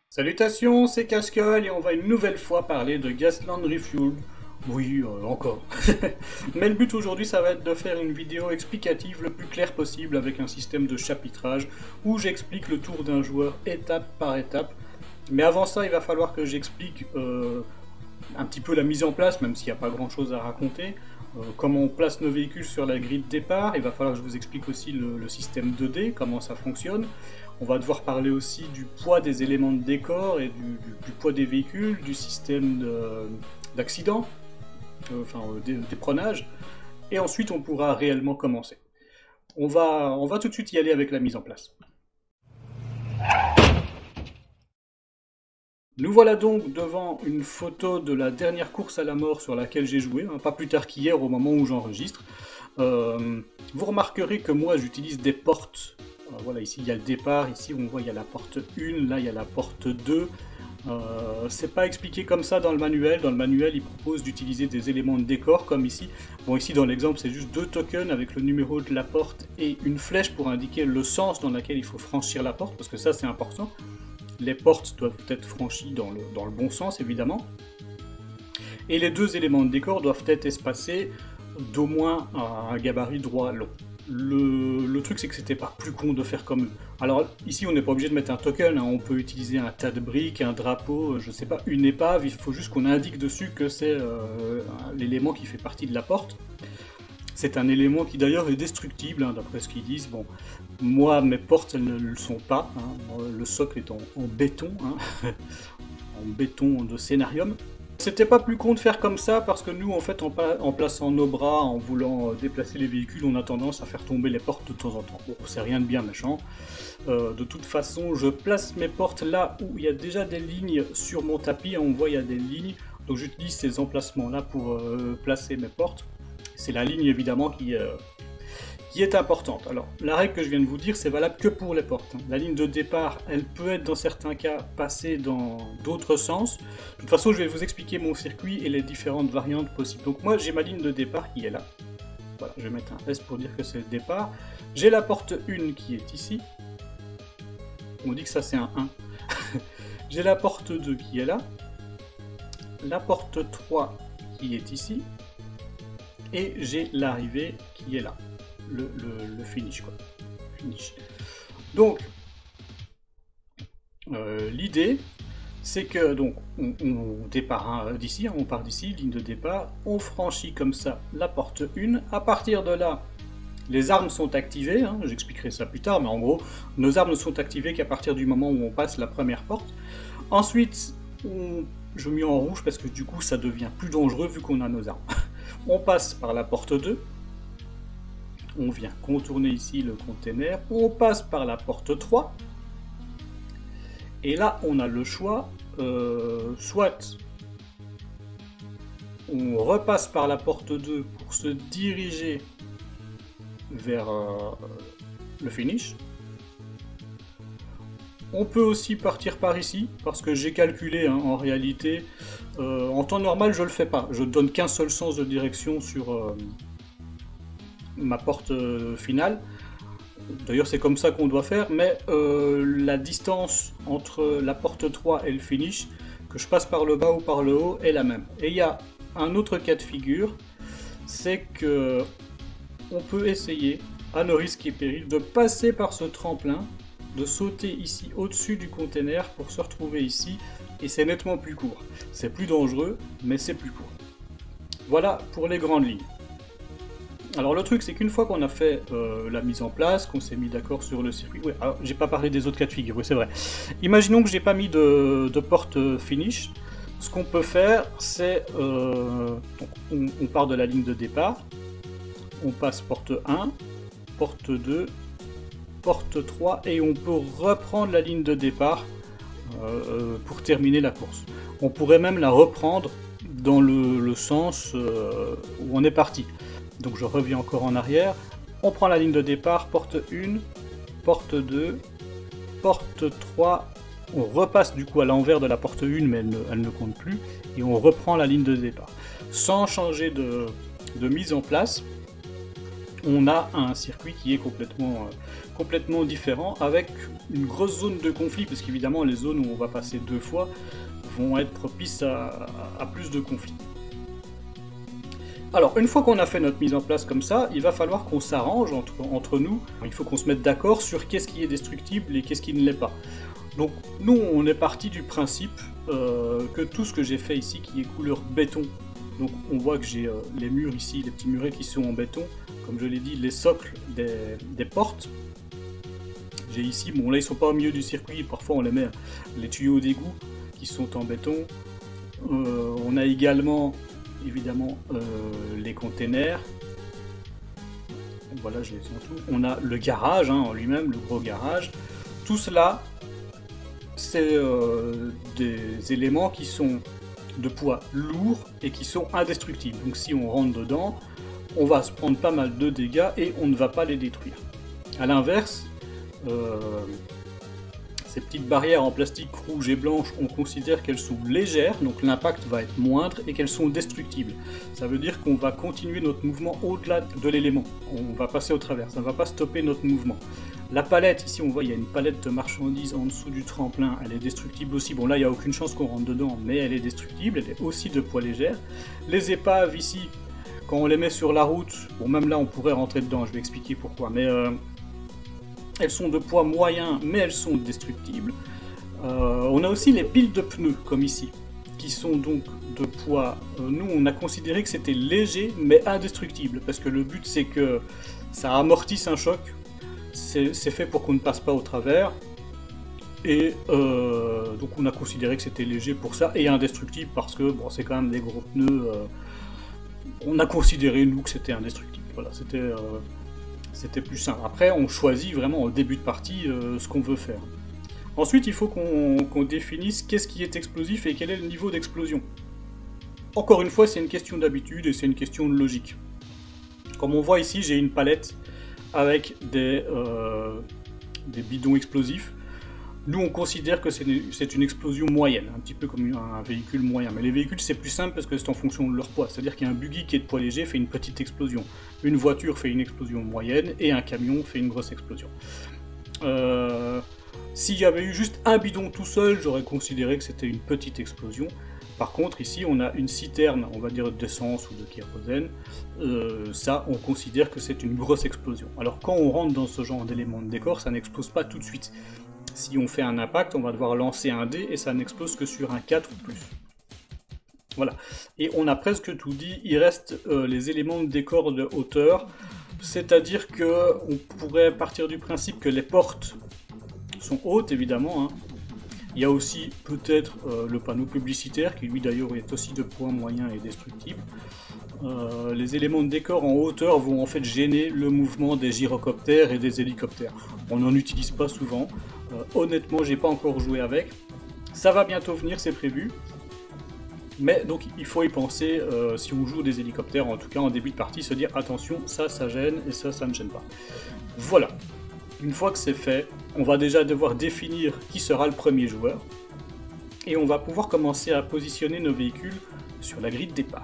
Salutations, c'est Cascol et on va une nouvelle fois parler de Gasland Refueled. Oui, encore. Mais le but aujourd'hui, ça va être de faire une vidéo explicative le plus clair possible avec un système de chapitrage où j'explique le tour d'un joueur étape par étape. Mais avant ça, il va falloir que j'explique un petit peu la mise en place, même s'il n'y a pas grand chose à raconter. Comment on place nos véhicules sur la grille de départ. Il va falloir que je vous explique aussi le système 2D, comment ça fonctionne. On va devoir parler aussi du poids des éléments de décor et du poids des véhicules, du système d'accident, d'éprennage. Et ensuite, on pourra réellement commencer. On va tout de suite y aller avec la mise en place. Nous voilà donc devant une photo de la dernière course à la mort sur laquelle j'ai joué, hein, pas plus tard qu'hier au moment où j'enregistre. Vous remarquerez que moi j'utilise des portes. Voilà, ici il y a le départ, ici on voit il y a la porte 1, là il y a la porte 2. C'est pas expliqué comme ça dans le manuel. Dans le manuel, il propose d'utiliser des éléments de décor comme ici. Bon, ici dans l'exemple, c'est juste deux tokens avec le numéro de la porte et une flèche pour indiquer le sens dans lequel il faut franchir la porte, parce que ça c'est important. Les portes doivent être franchies dans le bon sens, évidemment. Et les deux éléments de décor doivent être espacés d'au moins un gabarit droit long. Le truc, c'est que c'était pas plus con de faire comme eux. Alors ici, on n'est pas obligé de mettre un token, hein. On peut utiliser un tas de briques, un drapeau, je sais pas, une épave. Il faut juste qu'on indique dessus que c'est l'élément qui fait partie de la porte. C'est un élément qui d'ailleurs est destructible, hein, d'après ce qu'ils disent. Bon, moi, mes portes, elles ne le sont pas, hein. Le socle est en béton, hein. En béton de scénarium. C'était pas plus con de faire comme ça parce que nous, en fait, en plaçant nos bras, en voulant déplacer les véhicules, on a tendance à faire tomber les portes de temps en temps. Bon, c'est rien de bien méchant. De toute façon, je place mes portes là où il y a déjà des lignes sur mon tapis. On voit il y a des lignes, donc j'utilise ces emplacements-là pour placer mes portes. C'est la ligne évidemment qui est importante. Alors, la règle que je viens de vous dire, c'est valable que pour les portes. La ligne de départ, elle peut être dans certains cas passée dans d'autres sens. De toute façon, je vais vous expliquer mon circuit et les différentes variantes possibles. Donc moi, j'ai ma ligne de départ qui est là. Voilà, je vais mettre un S pour dire que c'est le départ. J'ai la porte 1 qui est ici. On dit que ça c'est un 1. J'ai la porte 2 qui est là. La porte 3 qui est ici. Et j'ai l'arrivée qui est là. Le finish, quoi. Finish. Donc, l'idée, c'est que donc on départ d'ici, hein, on part d'ici, ligne de départ, on franchit comme ça la porte 1. À partir de là, les armes sont activées, hein, j'expliquerai ça plus tard, mais en gros, nos armes ne sont activées qu'à partir du moment où on passe la première porte. Ensuite, je mets en rouge parce que du coup, ça devient plus dangereux vu qu'on a nos armes. On passe par la porte 2. On vient contourner ici le container, on passe par la porte 3, et là on a le choix, soit on repasse par la porte 2 pour se diriger vers le finish. On peut aussi partir par ici, parce que j'ai calculé, hein, en réalité, en temps normal je le fais pas, je donne qu'un seul sens de direction sur ma porte finale. D'ailleurs c'est comme ça qu'on doit faire, mais la distance entre la porte 3 et le finish, que je passe par le bas ou par le haut, est la même. Et il y a un autre cas de figure, c'est que on peut essayer, à nos risques et périls, de passer par ce tremplin, de sauter ici au-dessus du container pour se retrouver ici, et c'est nettement plus court. C'est plus dangereux, mais c'est plus court. Voilà pour les grandes lignes. Alors le truc, c'est qu'une fois qu'on a fait la mise en place, qu'on s'est mis d'accord sur le circuit... Oui, alors j'ai pas parlé des autres cas de figure, oui c'est vrai. Imaginons que j'ai pas mis de porte finish. Ce qu'on peut faire, c'est... on part de la ligne de départ, on passe porte 1, porte 2, porte 3, et on peut reprendre la ligne de départ pour terminer la course. On pourrait même la reprendre dans le sens où on est parti. Donc je reviens encore en arrière, on prend la ligne de départ, porte 1, porte 2, porte 3, on repasse du coup à l'envers de la porte 1 mais elle ne compte plus, et on reprend la ligne de départ. Sans changer de mise en place, on a un circuit qui est complètement différent, avec une grosse zone de conflit, parce qu'évidemment les zones où on va passer 2 fois vont être propices à plus de conflits. Alors, une fois qu'on a fait notre mise en place comme ça, il va falloir qu'on s'arrange entre nous. Il faut qu'on se mette d'accord sur qu'est-ce qui est destructible et qu'est-ce qui ne l'est pas. Donc, nous, on est parti du principe que tout ce que j'ai fait ici, qui est couleur béton, donc on voit que j'ai les murs ici, les petits murets qui sont en béton, comme je l'ai dit, les socles des portes. J'ai ici, bon là ils sont pas au milieu du circuit, parfois on les met, les tuyaux d'égout qui sont en béton. On a également évidemment les containers, voilà, je les ai en tout. On a le garage en lui-même, le gros garage. Tout cela, c'est des éléments qui sont de poids lourd et qui sont indestructibles. Donc si on rentre dedans, on va se prendre pas mal de dégâts et on ne va pas les détruire. A l'inverse, ces petites barrières en plastique rouge et blanche, on considère qu'elles sont légères, donc l'impact va être moindre et qu'elles sont destructibles. Ça veut dire qu'on va continuer notre mouvement au-delà de l'élément. On va passer au travers, ça ne va pas stopper notre mouvement. La palette, ici on voit il y a une palette de marchandises en dessous du tremplin, elle est destructible aussi. Bon là il n'y a aucune chance qu'on rentre dedans, mais elle est destructible, elle est aussi de poids légère. Les épaves ici, quand on les met sur la route, bon même là on pourrait rentrer dedans, je vais expliquer pourquoi, mais elles sont de poids moyen, mais elles sont destructibles. On a aussi les piles de pneus, comme ici, qui sont donc de poids... nous, on a considéré que c'était léger, mais indestructible, parce que le but, c'est que ça amortisse un choc. C'est fait pour qu'on ne passe pas au travers. Et donc, on a considéré que c'était léger pour ça, et indestructible, parce que bon, c'est quand même des gros pneus. On a considéré, nous, que c'était indestructible. Voilà, c'était plus simple. Après, on choisit vraiment au début de partie ce qu'on veut faire. Ensuite, il faut qu'on définisse qu'est-ce qui est explosif et quel est le niveau d'explosion. Encore une fois, c'est une question d'habitude et c'est une question de logique. Comme on voit ici, j'ai une palette avec des bidons explosifs. Nous, on considère que c'est une explosion moyenne, un petit peu comme un véhicule moyen. Mais les véhicules, c'est plus simple parce que c'est en fonction de leur poids. C'est-à-dire qu'un buggy qui est de poids léger fait une petite explosion. Une voiture fait une explosion moyenne et un camion fait une grosse explosion. S'il y avait eu juste un bidon tout seul, j'aurais considéré que c'était une petite explosion. Par contre, ici, on a une citerne, on va dire d'essence ou de kérosène. Ça, on considère que c'est une grosse explosion. Alors, quand on rentre dans ce genre d'éléments de décor, ça n'explose pas tout de suite. Si on fait un impact, on va devoir lancer un dé et ça n'explose que sur un 4 ou plus. Voilà. Et on a presque tout dit. Il reste les éléments de décor de hauteur. C'est-à-dire qu'on pourrait partir du principe que les portes sont hautes, évidemment. Il y a aussi peut-être le panneau publicitaire, qui lui d'ailleurs est aussi de poids moyen et destructible. Les éléments de décor en hauteur vont en fait gêner le mouvement des gyrocoptères et des hélicoptères. On n'en utilise pas souvent. Honnêtement, j'ai pas encore joué avec. Ça va bientôt venir, c'est prévu. Mais donc il faut y penser si on joue des hélicoptères, en tout cas en début de partie, se dire attention, ça gêne et ça ne gêne pas. Voilà. Une fois que c'est fait, on va déjà devoir définir qui sera le premier joueur. Et on va pouvoir commencer à positionner nos véhicules sur la grille de départ.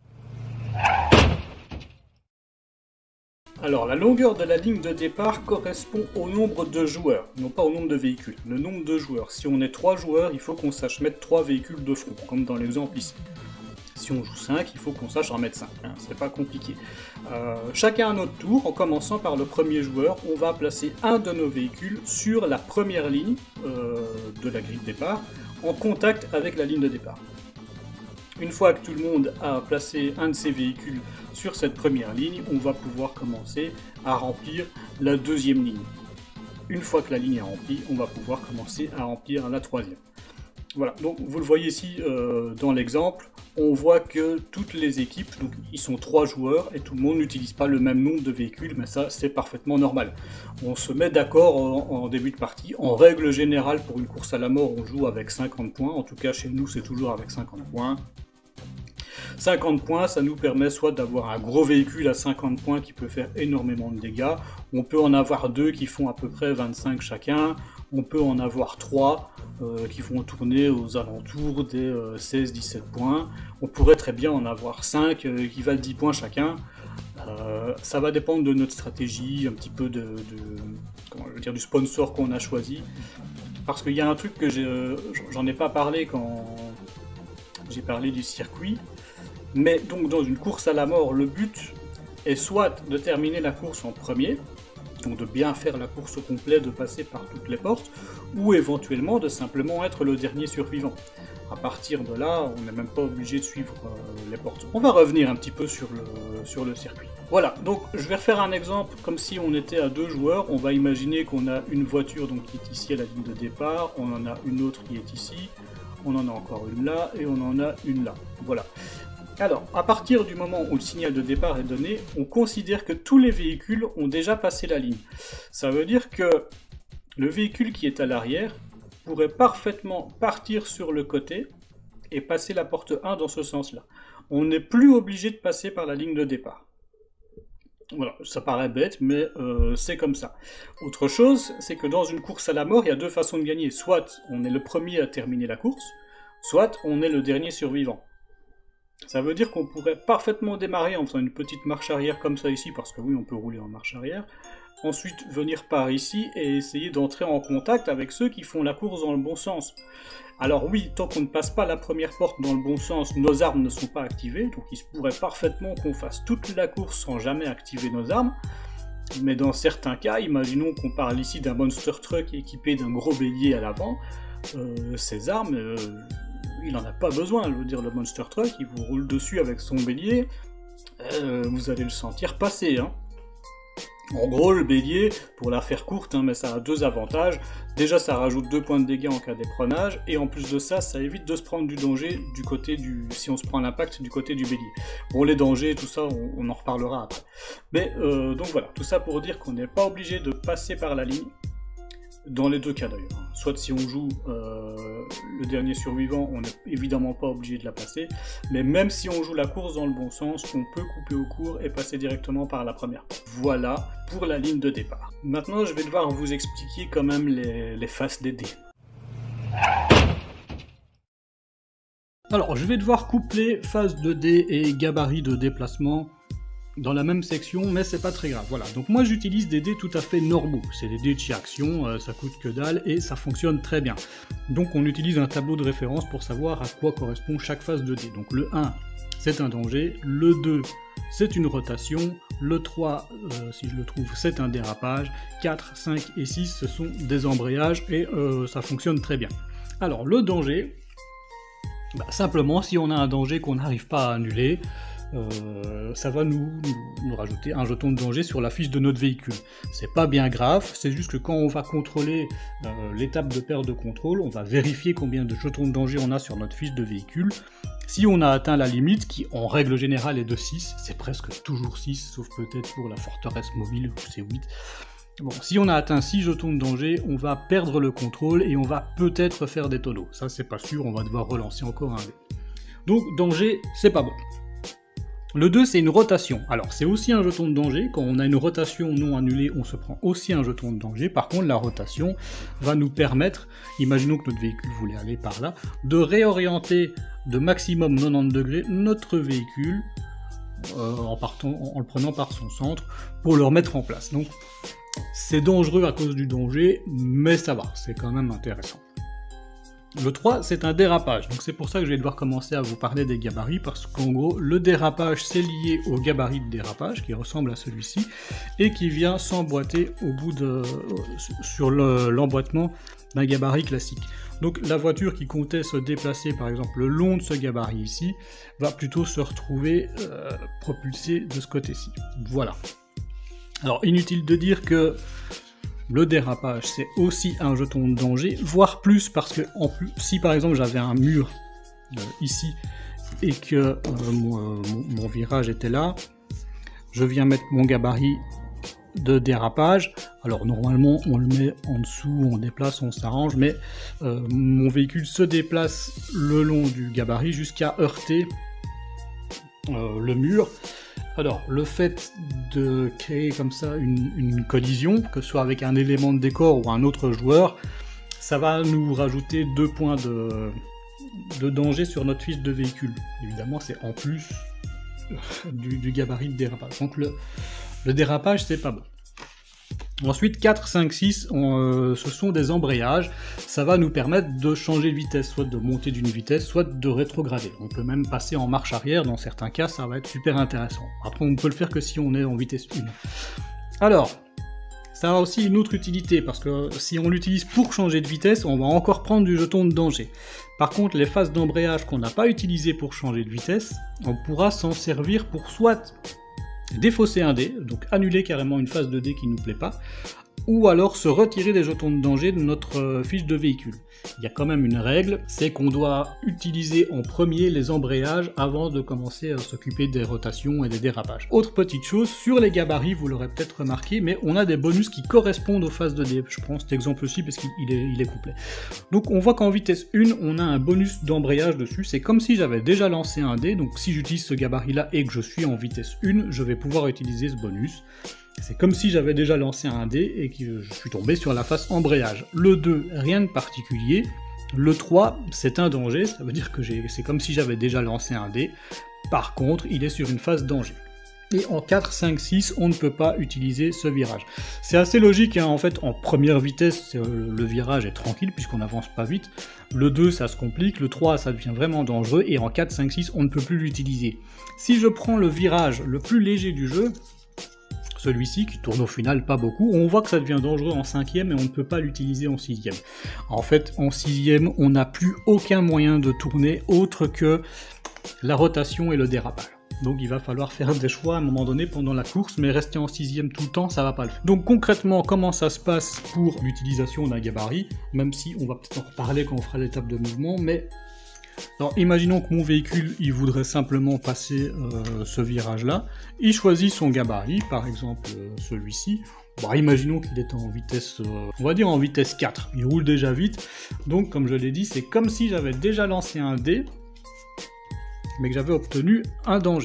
Alors, la longueur de la ligne de départ correspond au nombre de joueurs, non pas au nombre de véhicules. Le nombre de joueurs. Si on est 3 joueurs, il faut qu'on sache mettre 3 véhicules de front, comme dans l'exemple ici. Si on joue 5, il faut qu'on sache en mettre 5. C'est pas compliqué. Chacun à notre tour, en commençant par le premier joueur, on va placer un de nos véhicules sur la première ligne de la grille de départ, en contact avec la ligne de départ. Une fois que tout le monde a placé un de ses véhicules sur cette première ligne, on va pouvoir commencer à remplir la deuxième ligne. Une fois que la ligne est remplie, on va pouvoir commencer à remplir la troisième. Voilà, donc vous le voyez ici dans l'exemple, on voit que toutes les équipes, donc ils sont 3 joueurs et tout le monde n'utilise pas le même nombre de véhicules, mais ça c'est parfaitement normal. On se met d'accord en début de partie. En règle générale, pour une course à la mort, on joue avec 50 points, en tout cas chez nous c'est toujours avec 50 points. 50 points, ça nous permet soit d'avoir un gros véhicule à 50 points qui peut faire énormément de dégâts, on peut en avoir 2 qui font à peu près 25 chacun, on peut en avoir 3 qui vont tourner aux alentours des 16-17 points. On pourrait très bien en avoir 5 qui valent 10 points chacun. Ça va dépendre de notre stratégie, un petit peu comment je veux dire, du sponsor qu'on a choisi. Parce qu'il y a un truc que j'en ai pas parlé quand j'ai parlé du circuit. Mais donc dans une course à la mort, le but est soit de terminer la course en premier, donc de bien faire la course au complet, de passer par toutes les portes, ou éventuellement de simplement être le dernier survivant. À partir de là, on n'est même pas obligé de suivre les portes. On va revenir un petit peu sur le circuit. Voilà, donc je vais refaire un exemple comme si on était à 2 joueurs. On va imaginer qu'on a une voiture donc, qui est ici à la ligne de départ, on en a une autre qui est ici, on en a encore une là, et on en a une là. Voilà. Alors, à partir du moment où le signal de départ est donné, on considère que tous les véhicules ont déjà passé la ligne. Ça veut dire que le véhicule qui est à l'arrière pourrait parfaitement partir sur le côté et passer la porte 1 dans ce sens-là. On n'est plus obligé de passer par la ligne de départ. Voilà, ça paraît bête, mais c'est comme ça. Autre chose, c'est que dans une course à la mort, il y a 2 façons de gagner. Soit on est le premier à terminer la course, soit on est le dernier survivant. Ça veut dire qu'on pourrait parfaitement démarrer en faisant une petite marche arrière comme ça ici, parce que oui, on peut rouler en marche arrière. Ensuite, venir par ici et essayer d'entrer en contact avec ceux qui font la course dans le bon sens. Alors oui, tant qu'on ne passe pas la première porte dans le bon sens, nos armes ne sont pas activées, donc il se pourrait parfaitement qu'on fasse toute la course sans jamais activer nos armes. Mais dans certains cas, imaginons qu'on parle ici d'un monster truck équipé d'un gros bélier à l'avant, ces armes... il n'en a pas besoin, je veux dire, le monster truck, il vous roule dessus avec son bélier, vous allez le sentir passer, hein. En gros, le bélier, pour la faire courte, hein, mais ça a 2 avantages. Déjà, ça rajoute 2 points de dégâts en cas d'éperonnage, et en plus de ça, ça évite de se prendre du danger du côté si on se prend l'impact du côté du bélier. Bon, les dangers, tout ça, on en reparlera après. Mais, donc voilà, tout ça pour dire qu'on n'est pas obligé de passer par la ligne, dans les 2 cas d'ailleurs. Soit si on joue le dernier survivant, on n'est évidemment pas obligé de la passer, mais même si on joue la course dans le bon sens, on peut couper au court et passer directement par la première. Voilà pour la ligne de départ. Maintenant, je vais devoir vous expliquer quand même les faces des dés. Alors, je vais devoir coupler face de dés et gabarit de déplacement dans la même section, mais c'est pas très grave. Voilà, donc moi j'utilise des dés tout à fait normaux. C'est des dés de chez Action, ça coûte que dalle et ça fonctionne très bien. Donc on utilise un tableau de référence pour savoir à quoi correspond chaque phase de dés. Donc le 1, c'est un danger, le 2, c'est une rotation, le 3, si je le trouve, c'est un dérapage, 4, 5 et 6, ce sont des embrayages et ça fonctionne très bien. Alors le danger, simplement si on a un danger qu'on n'arrive pas à annuler, ça va nous rajouter un jeton de danger sur la fiche de notre véhicule. C'est pas bien grave, c'est juste que quand on va contrôler l'étape de perte de contrôle, on va vérifier combien de jetons de danger on a sur notre fiche de véhicule. Si on a atteint la limite, qui en règle générale est de 6, c'est presque toujours 6, sauf peut-être pour la forteresse mobile où c'est 8. Bon, si on a atteint 6 jetons de danger, on va perdre le contrôle et on va peut-être faire des tonneaux. Ça c'est pas sûr, on va devoir relancer encore un dé. Donc danger, c'est pas bon. Le 2, c'est une rotation. Alors, c'est aussi un jeton de danger. Quand on a une rotation non annulée, on se prend aussi un jeton de danger. Par contre, la rotation va nous permettre, imaginons que notre véhicule voulait aller par là, de réorienter de maximum 90 degrés notre véhicule en le prenant par son centre pour le remettre en place. Donc, c'est dangereux à cause du danger, mais ça va, c'est quand même intéressant. Le 3, c'est un dérapage, donc c'est pour ça que je vais devoir commencer à vous parler des gabarits, parce qu'en gros, le dérapage, c'est lié au gabarit de dérapage, qui ressemble à celui-ci, et qui vient s'emboîter au bout sur l'emboîtement d'un gabarit classique. Donc la voiture qui comptait se déplacer, par exemple, le long de ce gabarit ici, va plutôt se retrouver propulsée de ce côté-ci. Voilà. Alors, inutile de dire que le dérapage, c'est aussi un jeton de danger, voire plus, parce que si par exemple j'avais un mur ici, et que mon virage était là, je viens mettre mon gabarit de dérapage, alors normalement on le met en dessous, on déplace, on s'arrange, mais mon véhicule se déplace le long du gabarit jusqu'à heurter le mur. Alors, le fait de créer comme ça une collision, que ce soit avec un élément de décor ou un autre joueur, ça va nous rajouter 2 points de danger sur notre fiche de véhicule. Évidemment, c'est en plus du gabarit de dérapage. Donc le dérapage, c'est pas bon. Ensuite, 4, 5, 6, ce sont des embrayages. Ça va nous permettre de changer de vitesse, soit de monter d'une vitesse, soit de rétrograder. On peut même passer en marche arrière, dans certains cas, ça va être super intéressant. Après, on ne peut le faire que si on est en vitesse 1. Alors, ça a aussi une autre utilité, parce que si on l'utilise pour changer de vitesse, on va encore prendre du jeton de danger. Par contre, les phases d'embrayage qu'on n'a pas utilisées pour changer de vitesse, on pourra s'en servir pour soit défausser un dé, donc annuler carrément une phase de dé qui ne nous plaît pas, ou alors se retirer des jetons de danger de notre fiche de véhicule. Il y a quand même une règle, c'est qu'on doit utiliser en premier les embrayages avant de commencer à s'occuper des rotations et des dérapages. Autre petite chose, sur les gabarits, vous l'aurez peut-être remarqué, mais on a des bonus qui correspondent aux phases de dé. Je prends cet exemple-ci parce qu'il est complet. Donc on voit qu'en vitesse 1, on a un bonus d'embrayage dessus, c'est comme si j'avais déjà lancé un dé, donc si j'utilise ce gabarit-là et que je suis en vitesse 1, je vais pouvoir utiliser ce bonus. C'est comme si j'avais déjà lancé un dé et que je suis tombé sur la phase embrayage. Le 2, rien de particulier. Le 3, c'est un danger, ça veut dire que c'est comme si j'avais déjà lancé un dé. Par contre, il est sur une phase danger. Et en 4, 5, 6, on ne peut pas utiliser ce virage. C'est assez logique, hein, en fait, en première vitesse, le virage est tranquille puisqu'on n'avance pas vite. Le 2, ça se complique, le 3, ça devient vraiment dangereux, et en 4, 5, 6, on ne peut plus l'utiliser. Si je prends le virage le plus léger du jeu, celui-ci, qui tourne au final pas beaucoup, on voit que ça devient dangereux en 5e et on ne peut pas l'utiliser en 6e. En fait, en 6e, on n'a plus aucun moyen de tourner autre que la rotation et le dérapage. Donc il va falloir faire des choix à un moment donné pendant la course, mais rester en 6e tout le temps, ça va pas le faire. Donc concrètement, comment ça se passe pour l'utilisation d'un gabarit, même si on va peut-être en reparler quand on fera l'étape de mouvement, mais... Alors, imaginons que mon véhicule, il voudrait simplement passer ce virage-là, il choisit son gabarit, par exemple celui-ci. Bon, imaginons qu'il est en vitesse, on va dire en vitesse 4, il roule déjà vite, donc comme je l'ai dit, c'est comme si j'avais déjà lancé un dé, mais que j'avais obtenu un danger.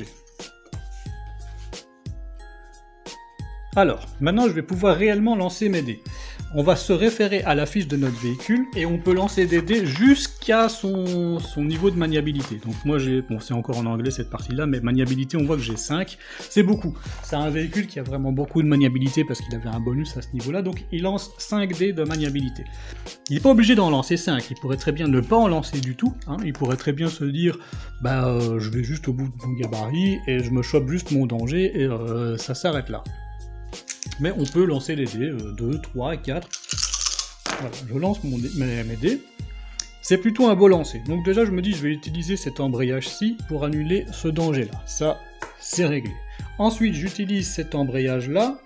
Alors, maintenant je vais pouvoir réellement lancer mes dés. On va se référer à la fiche de notre véhicule et on peut lancer des dés jusqu'à son niveau de maniabilité. Donc moi j'ai, bon c'est encore en anglais cette partie-là, mais maniabilité on voit que j'ai 5, c'est beaucoup. C'est un véhicule qui a vraiment beaucoup de maniabilité parce qu'il avait un bonus à ce niveau-là, donc il lance 5 dés de maniabilité. Il n'est pas obligé d'en lancer 5, il pourrait très bien ne pas en lancer du tout, hein. Il pourrait très bien se dire, je vais juste au bout de mon gabarit et je me chope juste mon danger et ça s'arrête là. Mais on peut lancer les dés, 2, 3, 4, voilà, je lance mes dés, c'est plutôt un beau lancer, donc déjà je me dis je vais utiliser cet embrayage-ci pour annuler ce danger-là, ça c'est réglé. Ensuite j'utilise cet embrayage-là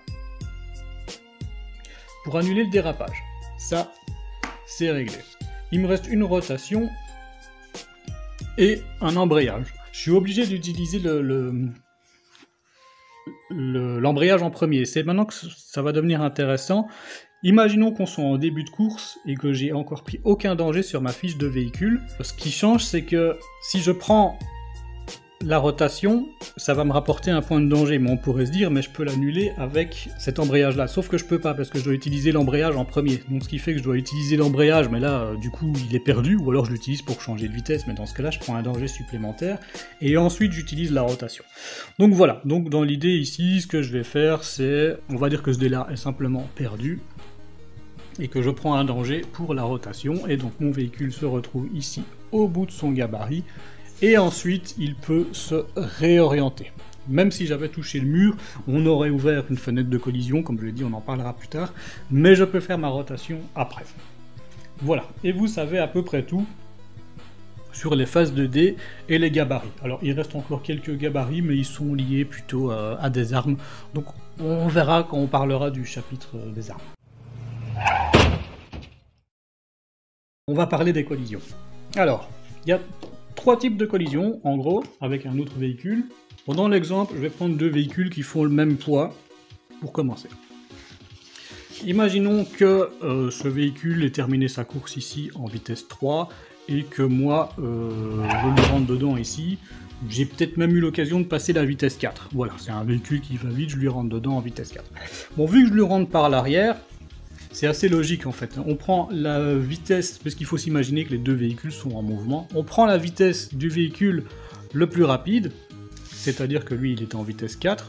pour annuler le dérapage, ça c'est réglé. Il me reste une rotation et un embrayage. Je suis obligé d'utiliser l'embrayage en premier. C'est maintenant que ça va devenir intéressant. Imaginons qu'on soit en début de course et que j'ai encore pris aucun danger sur ma fiche de véhicule. Ce qui change, c'est que si je prends la rotation, ça va me rapporter un point de danger, mais on pourrait se dire, mais je peux l'annuler avec cet embrayage-là, sauf que je peux pas, parce que je dois utiliser l'embrayage en premier, donc ce qui fait que je dois utiliser l'embrayage, mais là, du coup, il est perdu, ou alors je l'utilise pour changer de vitesse, mais dans ce cas-là, je prends un danger supplémentaire, et ensuite, j'utilise la rotation. Donc voilà, donc dans l'idée ici, ce que je vais faire, c'est, on va dire que ce dé-là est simplement perdu, et que je prends un danger pour la rotation, et donc mon véhicule se retrouve ici, au bout de son gabarit, et ensuite il peut se réorienter. Même si j'avais touché le mur, on aurait ouvert une fenêtre de collision, comme je l'ai dit, on en parlera plus tard, mais je peux faire ma rotation après. Voilà, et vous savez à peu près tout sur les phases de dés et les gabarits. Alors il reste encore quelques gabarits, mais ils sont liés plutôt à des armes, donc on verra quand on parlera du chapitre des armes. On va parler des collisions. Alors, il y a 3 types de collisions, en gros, avec un autre véhicule. Bon, dans l'exemple, je vais prendre 2 véhicules qui font le même poids, pour commencer. Imaginons que ce véhicule ait terminé sa course ici en vitesse 3, et que moi, je lui rentre dedans ici. J'ai peut-être même eu l'occasion de passer la vitesse 4. Voilà, c'est un véhicule qui va vite, je lui rentre dedans en vitesse 4. Bon, vu que je lui rentre par l'arrière, C'est assez logique en fait. On prend la vitesse, parce qu'il faut s'imaginer que les deux véhicules sont en mouvement. On prend la vitesse du véhicule le plus rapide, c'est-à-dire que lui il est en vitesse 4,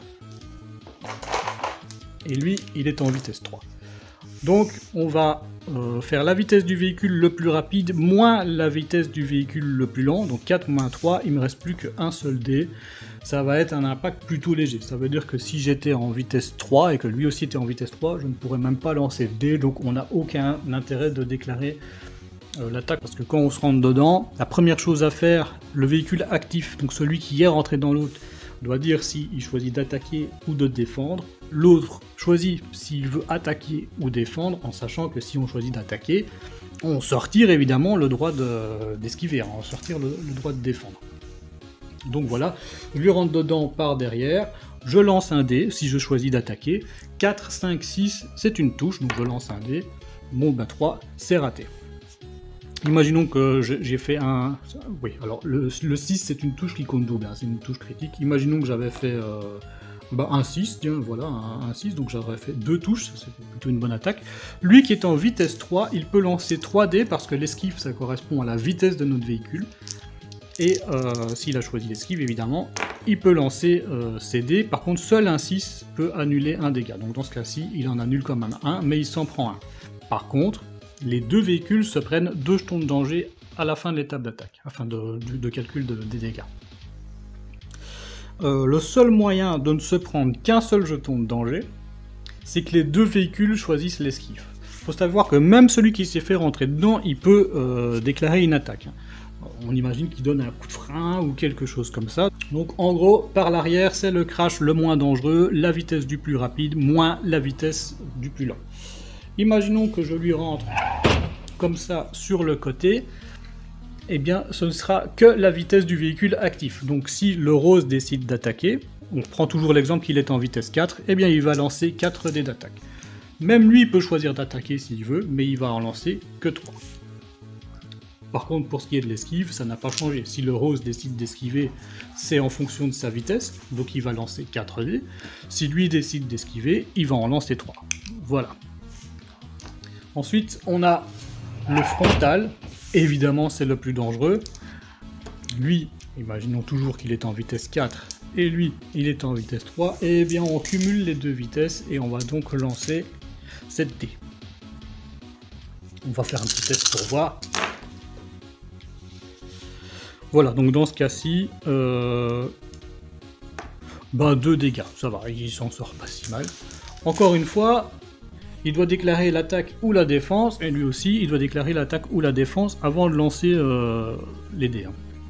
et lui il est en vitesse 3. Donc on va faire la vitesse du véhicule le plus rapide moins la vitesse du véhicule le plus lent, donc 4 moins 3, il me reste plus qu'un seul dé. Ça va être un impact plutôt léger, ça veut dire que si j'étais en vitesse 3 et que lui aussi était en vitesse 3, je ne pourrais même pas lancer le dé, donc on n'a aucun intérêt de déclarer l'attaque, parce que quand on se rentre dedans, la première chose à faire, le véhicule actif, donc celui qui est rentré dans l'autre, doit dire s'il choisit d'attaquer ou de défendre. L'autre choisit s'il veut attaquer ou défendre, en sachant que si on choisit d'attaquer, on sortir évidemment le droit d'esquiver, on va sortir le droit de défendre. Donc voilà, je lui rentre dedans par derrière, je lance un dé si je choisis d'attaquer, 4, 5, 6, c'est une touche, donc je lance un dé, bon ben 3, c'est raté. Imaginons que j'ai fait un... Oui, alors le 6 c'est une touche qui compte double, hein, c'est une touche critique. Imaginons que j'avais fait un 6, tiens voilà, un 6, donc j'aurais fait 2 touches, c'est plutôt une bonne attaque. Lui qui est en vitesse 3, il peut lancer 3 dés parce que l'esquive ça correspond à la vitesse de notre véhicule. Et s'il a choisi l'esquive évidemment, il peut lancer ses dés. Par contre seul un 6 peut annuler un dégât, donc dans ce cas-ci il en annule quand même un, mais il s'en prend un. Par contre, les deux véhicules se prennent 2 jetons de danger à la fin de l'étape d'attaque, afin de calcul des dégâts. Le seul moyen de ne se prendre qu'un seul jeton de danger, c'est que les deux véhicules choisissent l'esquive. Il faut savoir que même celui qui s'est fait rentrer dedans, il peut déclarer une attaque. On imagine qu'il donne un coup de frein ou quelque chose comme ça. Donc en gros, par l'arrière, c'est le crash le moins dangereux, la vitesse du plus rapide, moins la vitesse du plus lent. Imaginons que je lui rentre comme ça sur le côté, eh bien ce ne sera que la vitesse du véhicule actif. Donc si le rose décide d'attaquer, on prend toujours l'exemple qu'il est en vitesse 4, eh bien il va lancer 4 dés d'attaque. Même lui peut choisir d'attaquer s'il veut, mais il va en lancer que 3. Par contre, pour ce qui est de l'esquive, ça n'a pas changé. Si le rose décide d'esquiver, c'est en fonction de sa vitesse, donc il va lancer 4 dés. Si lui décide d'esquiver, il va en lancer 3. Voilà. Ensuite, on a le frontal. Évidemment, c'est le plus dangereux. Lui, imaginons toujours qu'il est en vitesse 4, et lui, il est en vitesse 3. Et bien, on cumule les deux vitesses, et on va donc lancer 7 dés. On va faire un petit test pour voir. Voilà, donc dans ce cas-ci, 2 dégâts, ça va, il s'en sort pas si mal. Encore une fois, il doit déclarer l'attaque ou la défense, et lui aussi, il doit déclarer l'attaque ou la défense avant de lancer les dés.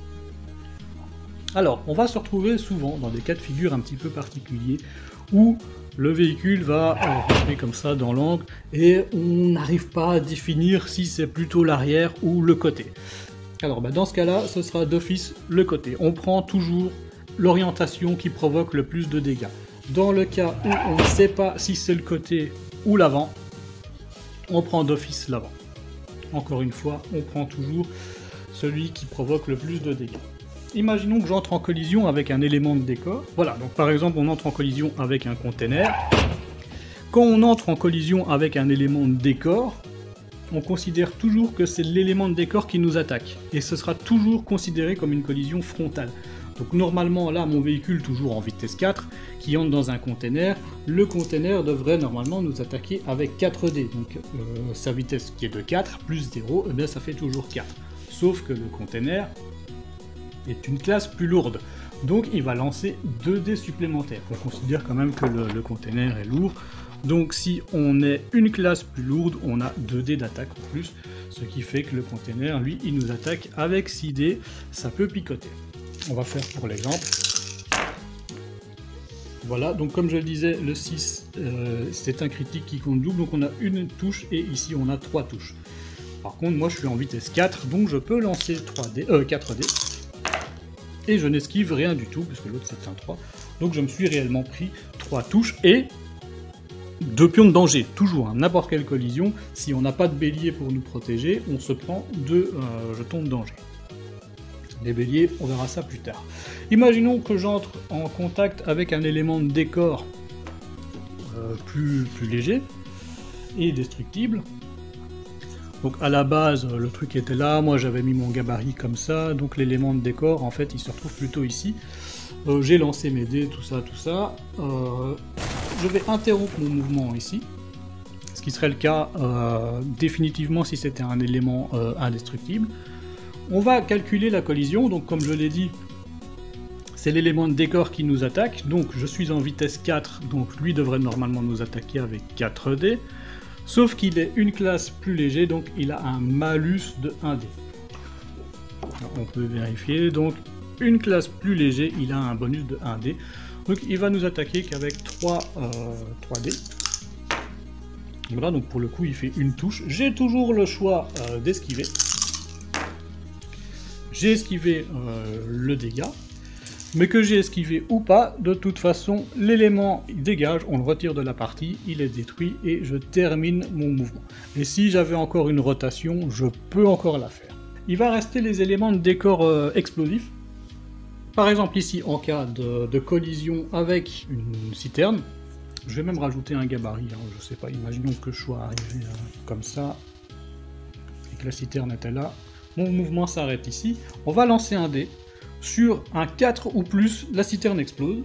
Alors, on va se retrouver souvent dans des cas de figure un petit peu particuliers, où le véhicule va rentrer comme ça dans l'angle, et on n'arrive pas à définir si c'est plutôt l'arrière ou le côté. Alors dans ce cas-là, ce sera d'office le côté. On prend toujours l'orientation qui provoque le plus de dégâts. Dans le cas où on ne sait pas si c'est le côté ou l'avant, on prend d'office l'avant. Encore une fois, on prend toujours celui qui provoque le plus de dégâts. Imaginons que j'entre en collision avec un élément de décor. Voilà, donc par exemple on entre en collision avec un container. Quand on entre en collision avec un élément de décor, on considère toujours que c'est l'élément de décor qui nous attaque, et ce sera toujours considéré comme une collision frontale. Donc normalement là, mon véhicule toujours en vitesse 4, qui entre dans un container, le container devrait normalement nous attaquer avec 4 dés, donc sa vitesse qui est de 4 plus 0, eh bien, ça fait toujours 4. Sauf que le container est une classe plus lourde, donc il va lancer 2 dés supplémentaires. On considère quand même que le container est lourd. Donc si on est une classe plus lourde, on a 2 dés d'attaque en plus, ce qui fait que le container, lui, il nous attaque avec 6 dés, ça peut picoter. On va faire pour l'exemple. Voilà, donc comme je le disais, le 6, c'est un critique qui compte double, donc on a une touche, et ici on a 3 touches. Par contre, moi je suis en vitesse 4, donc je peux lancer 4 dés, et je n'esquive rien du tout, puisque l'autre c'est un 3, donc je me suis réellement pris 3 touches, et 2 pions de danger, toujours, hein, n'importe quelle collision, si on n'a pas de bélier pour nous protéger, on se prend 2 jetons de danger. Les béliers, on verra ça plus tard. Imaginons que j'entre en contact avec un élément de décor plus léger, est destructible. Donc à la base, le truc était là, moi j'avais mis mon gabarit comme ça, donc l'élément de décor, en fait, il se retrouve plutôt ici. J'ai lancé mes dés, tout ça, tout ça. Je vais interrompre mon mouvement ici, ce qui serait le cas définitivement si c'était un élément indestructible. On va calculer la collision, donc comme je l'ai dit, c'est l'élément de décor qui nous attaque, donc je suis en vitesse 4, donc lui devrait normalement nous attaquer avec 4 dés. Sauf qu'il est une classe plus léger, donc il a un malus de 1 dé. Alors, on peut vérifier, donc une classe plus léger, il a un bonus de 1 dé. Donc il va nous attaquer qu'avec 3 dés. Voilà, donc pour le coup il fait une touche. J'ai toujours le choix d'esquiver. J'ai esquivé le dégât. Mais que j'ai esquivé ou pas, de toute façon, l'élément il dégage, on le retire de la partie, il est détruit et je termine mon mouvement. Et si j'avais encore une rotation, je peux encore la faire. Il va rester les éléments de décor explosifs. Par exemple ici, en cas de collision avec une citerne, je vais même rajouter un gabarit, hein, je sais pas, imaginons que je sois arrivé comme ça, et que la citerne était là. Mon mouvement s'arrête ici, on va lancer un dé. Sur un 4 ou plus, la citerne explose.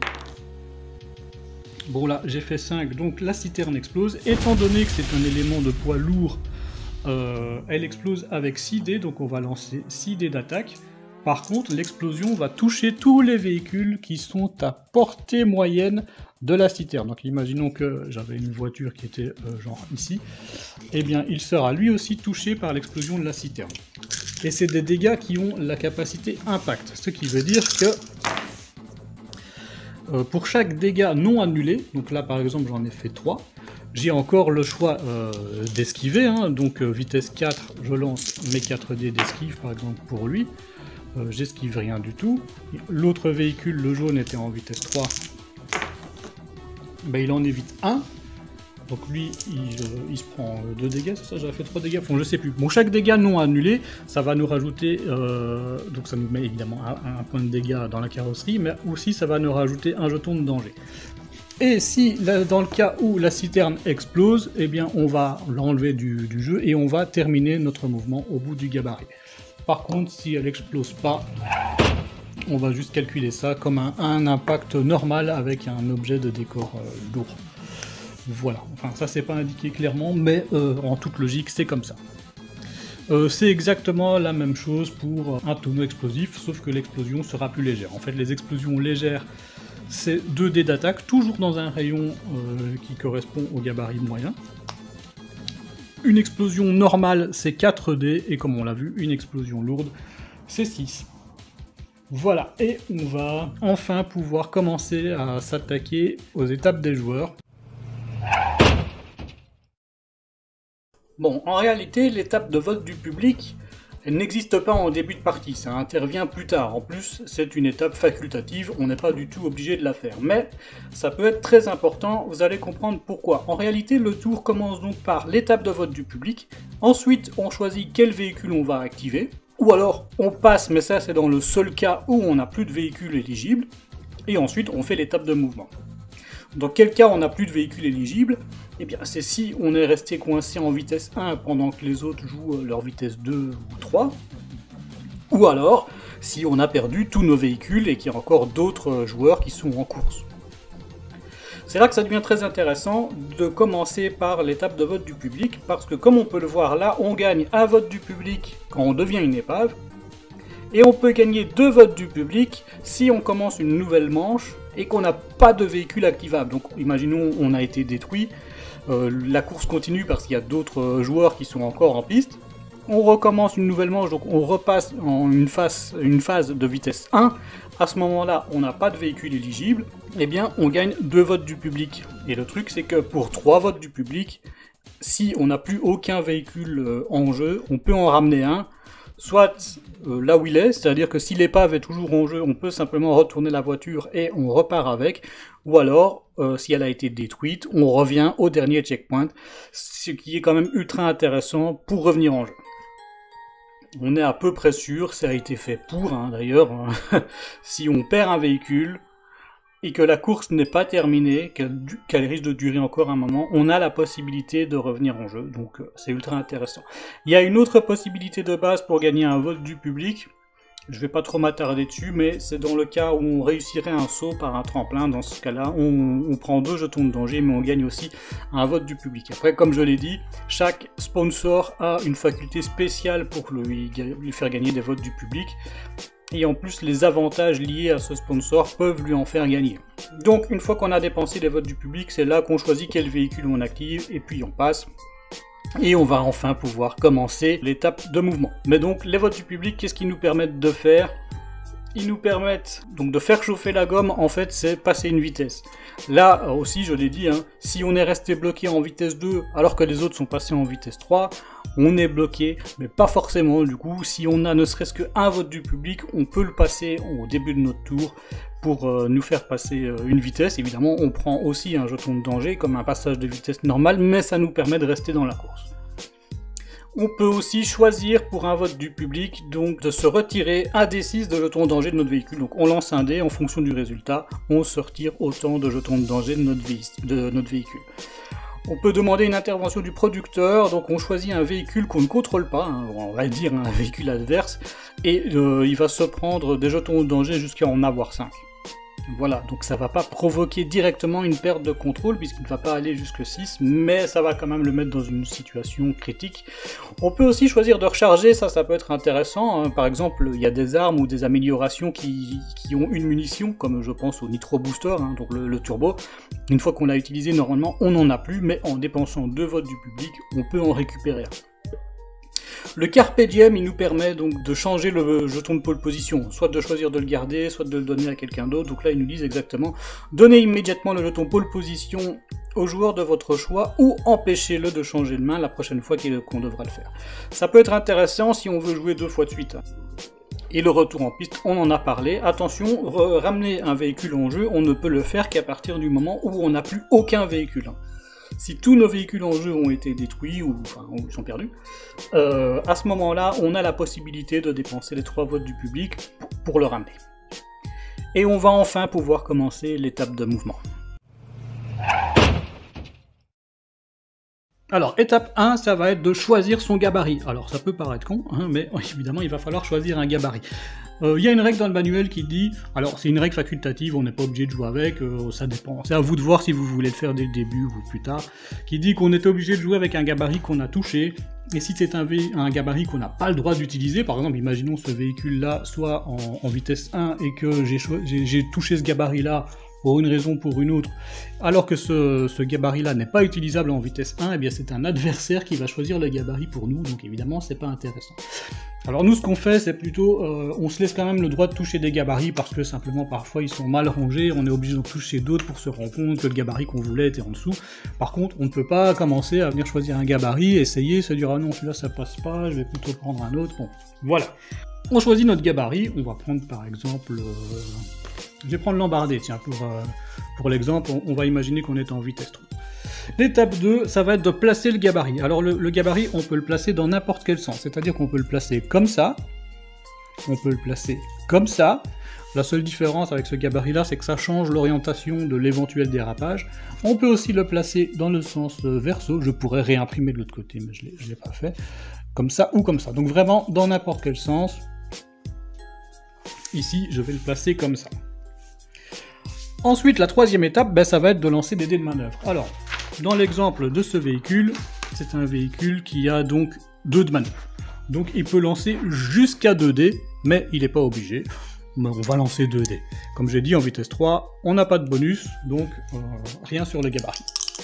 Bon là, j'ai fait 5, donc la citerne explose. Étant donné que c'est un élément de poids lourd, elle explose avec 6 dés, donc on va lancer 6 dés d'attaque. Par contre, l'explosion va toucher tous les véhicules qui sont à portée moyenne de la citerne. Donc imaginons que j'avais une voiture qui était genre ici. Eh bien, il sera lui aussi touché par l'explosion de la citerne. Et c'est des dégâts qui ont la capacité impact, ce qui veut dire que pour chaque dégât non annulé, donc là par exemple j'en ai fait 3, j'ai encore le choix d'esquiver, hein, donc vitesse 4, je lance mes 4 dés d'esquive par exemple pour lui, j'esquive rien du tout. L'autre véhicule, le jaune, était en vitesse 3, ben, il en évite 1. Donc lui, il se prend 2 dégâts, c'est ça, j'avais fait 3 dégâts, bon, je sais plus. Bon, chaque dégât non annulé, ça va nous rajouter, donc ça nous met évidemment un point de dégâts dans la carrosserie, mais aussi ça va nous rajouter un jeton de danger. Et si, dans le cas où la citerne explose, eh bien on va l'enlever du jeu et on va terminer notre mouvement au bout du gabarit. Par contre, si elle explose pas, on va juste calculer ça comme un impact normal avec un objet de décor lourd. Voilà, enfin ça c'est pas indiqué clairement, mais en toute logique c'est comme ça. C'est exactement la même chose pour un tonneau explosif, sauf que l'explosion sera plus légère. En fait les explosions légères, c'est 2 dés d'attaque, toujours dans un rayon qui correspond au gabarit moyen. Une explosion normale c'est 4 dés, et comme on l'a vu, une explosion lourde c'est 6. Voilà, et on va enfin pouvoir commencer à s'attaquer aux étapes des joueurs. Bon, en réalité, l'étape de vote du public, elle n'existe pas en début de partie, ça intervient plus tard. En plus, c'est une étape facultative, on n'est pas du tout obligé de la faire. Mais ça peut être très important, vous allez comprendre pourquoi. En réalité, le tour commence donc par l'étape de vote du public. Ensuite, on choisit quel véhicule on va activer. Ou alors, on passe, mais ça c'est dans le seul cas où on n'a plus de véhicule éligible. Et ensuite, on fait l'étape de mouvement. Dans quel cas on n'a plus de véhicule éligible? Eh bien, c'est si on est resté coincé en vitesse 1 pendant que les autres jouent leur vitesse 2 ou 3, ou alors si on a perdu tous nos véhicules et qu'il y a encore d'autres joueurs qui sont en course. C'est là que ça devient très intéressant de commencer par l'étape de vote du public, parce que comme on peut le voir là, on gagne un vote du public quand on devient une épave, et on peut gagner 2 votes du public si on commence une nouvelle manche et qu'on n'a pas de véhicule activable. Donc imaginons on a été détruit, la course continue parce qu'il y a d'autres joueurs qui sont encore en piste, on recommence une nouvelle manche, donc on repasse en une phase de vitesse 1, à ce moment-là on n'a pas de véhicule éligible, et bien on gagne 2 votes du public. Et le truc c'est que pour 3 votes du public, si on n'a plus aucun véhicule en jeu, on peut en ramener un, soit là où il est, c'est-à-dire que si l'épave est toujours en jeu, on peut simplement retourner la voiture et on repart avec, ou alors, si elle a été détruite, on revient au dernier checkpoint, ce qui est quand même ultra intéressant pour revenir en jeu. On est à peu près sûr, ça a été fait pour, hein, d'ailleurs, si on perd un véhicule, et que la course n'est pas terminée, qu'elle risque de durer encore un moment, on a la possibilité de revenir en jeu, donc c'est ultra intéressant. Il y a une autre possibilité de base pour gagner un vote du public, je vais pas trop m'attarder dessus, mais c'est dans le cas où on réussirait un saut par un tremplin. Dans ce cas-là, on prend 2 jetons de danger, mais on gagne aussi un vote du public. Après, comme je l'ai dit, chaque sponsor a une faculté spéciale pour lui faire gagner des votes du public. Et en plus, les avantages liés à ce sponsor peuvent lui en faire gagner. Donc, une fois qu'on a dépensé les votes du public, c'est là qu'on choisit quel véhicule on active, et puis on passe. Et on va enfin pouvoir commencer l'étape de mouvement. Mais donc, les votes du public, qu'est-ce qu'ils nous permettent de faire? Ils nous permettent donc de faire chauffer la gomme, en fait, c'est passer une vitesse. Là aussi, je l'ai dit, hein, si on est resté bloqué en vitesse 2 alors que les autres sont passés en vitesse 3, on est bloqué, mais pas forcément. Du coup, si on a ne serait-ce qu'un vote du public, on peut le passer au début de notre tour pour nous faire passer une vitesse. Évidemment, on prend aussi un jeton de danger comme un passage de vitesse normale, mais ça nous permet de rester dans la course. On peut aussi choisir pour un vote du public donc de se retirer un des 6 de jetons de danger de notre véhicule. Donc on lance un dé, en fonction du résultat, on se retire autant de jetons de danger de notre véhicule. On peut demander une intervention du producteur, donc on choisit un véhicule qu'on ne contrôle pas, hein, on va dire un véhicule adverse, et il va se prendre des jetons de danger jusqu'à en avoir 5. Voilà, donc ça va pas provoquer directement une perte de contrôle puisqu'il ne va pas aller jusque 6, mais ça va quand même le mettre dans une situation critique. On peut aussi choisir de recharger, ça peut être intéressant, hein. Par exemple, il y a des armes ou des améliorations qui ont une munition, comme je pense au Nitro Booster, hein, donc le turbo. Une fois qu'on l'a utilisé, normalement on n'en a plus, mais en dépensant 2 votes du public, on peut en récupérer un. Le Carpe Diem, il nous permet donc de changer le jeton de pole position, soit de choisir de le garder, soit de le donner à quelqu'un d'autre. Donc là, ils nous disent exactement, donnez immédiatement le jeton pole position au joueur de votre choix ou empêchez-le de changer de main la prochaine fois qu'on devra le faire. Ça peut être intéressant si on veut jouer 2 fois de suite. Et le retour en piste, on en a parlé. Attention, ramener un véhicule en jeu, on ne peut le faire qu'à partir du moment où on n'a plus aucun véhicule. Si tous nos véhicules en jeu ont été détruits ou sont perdus, à ce moment-là, on a la possibilité de dépenser les 3 votes du public pour le ramener. Et on va enfin pouvoir commencer l'étape de mouvement. Alors, étape 1, ça va être de choisir son gabarit. Alors, ça peut paraître con, hein, mais évidemment, il va falloir choisir un gabarit. Il y a une règle dans le manuel qui dit, alors c'est une règle facultative, on n'est pas obligé de jouer avec, ça dépend, c'est à vous de voir si vous voulez le faire dès le début ou plus tard, qui dit qu'on est obligé de jouer avec un gabarit qu'on a touché, et si c'est un gabarit qu'on n'a pas le droit d'utiliser, par exemple, imaginons ce véhicule-là soit en vitesse 1 et que j'ai touché ce gabarit-là pour une raison ou pour une autre, alors que ce gabarit-là n'est pas utilisable en vitesse 1, eh bien c'est un adversaire qui va choisir le gabarit pour nous, donc évidemment c'est pas intéressant. Alors nous ce qu'on fait c'est plutôt, on se laisse quand même le droit de toucher des gabarits parce que simplement parfois ils sont mal rangés, on est obligé d'en toucher d'autres pour se rendre compte que le gabarit qu'on voulait était en dessous. Par contre on ne peut pas commencer à venir choisir un gabarit, essayer, se dire ah non celui-là ça passe pas, je vais plutôt prendre un autre, bon voilà. On choisit notre gabarit, on va prendre par exemple... je vais prendre l'embardé, tiens, pour l'exemple, on va imaginer qu'on est en vitesse 3. L'étape 2, ça va être de placer le gabarit. Alors le gabarit, on peut le placer dans n'importe quel sens, c'est-à-dire qu'on peut le placer comme ça, on peut le placer comme ça. La seule différence avec ce gabarit-là, c'est que ça change l'orientation de l'éventuel dérapage. On peut aussi le placer dans le sens verso, je pourrais réimprimer de l'autre côté, mais je ne l'ai pas fait, comme ça ou comme ça. Donc vraiment, dans n'importe quel sens. Ici, je vais le placer comme ça. Ensuite, la troisième étape, ça va être de lancer des dés de manœuvre. Alors, dans l'exemple de ce véhicule, c'est un véhicule qui a donc 2 de manœuvre. Donc il peut lancer jusqu'à 2 dés, mais il n'est pas obligé. Mais on va lancer 2 dés. Comme j'ai dit, en vitesse 3, on n'a pas de bonus, donc rien sur le gabarit.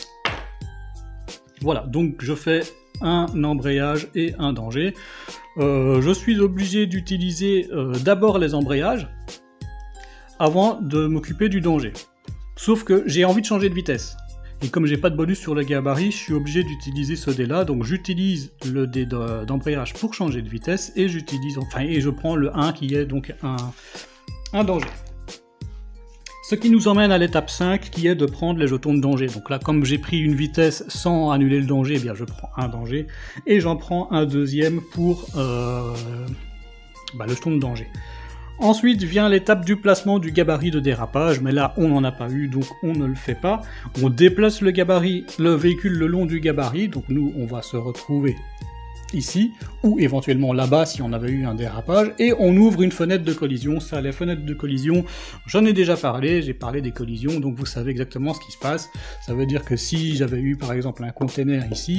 Voilà, donc je fais un embrayage et un danger. Je suis obligé d'utiliser d'abord les embrayages avant de m'occuper du danger. Sauf que j'ai envie de changer de vitesse. Et comme j'ai pas de bonus sur le gabarit, je suis obligé d'utiliser ce dé-là, donc j'utilise le dé d'embrayage pour changer de vitesse, et je prends le 1 qui est donc un danger. Ce qui nous emmène à l'étape 5, qui est de prendre les jetons de danger. Donc là, comme j'ai pris une vitesse sans annuler le danger, eh bien je prends un danger, et j'en prends un deuxième pour le jeton de danger. Ensuite vient l'étape du placement du gabarit de dérapage, mais là on n'en a pas eu, donc on ne le fait pas. On déplace le gabarit, le véhicule le long du gabarit, donc nous on va se retrouver ici, ou éventuellement là-bas si on avait eu un dérapage, et on ouvre une fenêtre de collision. Ça, les fenêtres de collision, j'en ai déjà parlé, j'ai parlé des collisions, donc vous savez exactement ce qui se passe. Ça veut dire que si j'avais eu par exemple un container ici,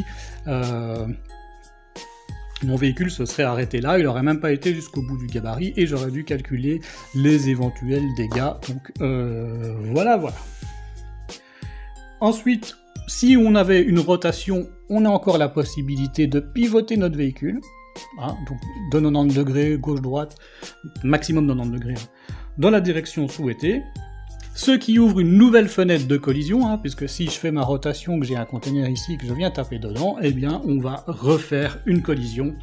mon véhicule se serait arrêté là, il n'aurait même pas été jusqu'au bout du gabarit, et j'aurais dû calculer les éventuels dégâts, donc voilà. Ensuite, si on avait une rotation, on a encore la possibilité de pivoter notre véhicule, hein, donc de 90 degrés, gauche-droite, maximum 90 degrés, hein, dans la direction souhaitée, ce qui ouvre une nouvelle fenêtre de collision, hein, puisque si je fais ma rotation, que j'ai un conteneur ici, que je viens taper dedans, eh bien on va refaire une collision,